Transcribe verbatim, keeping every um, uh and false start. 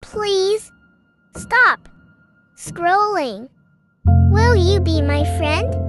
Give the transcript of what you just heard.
Please, stop scrolling. Will you be my friend?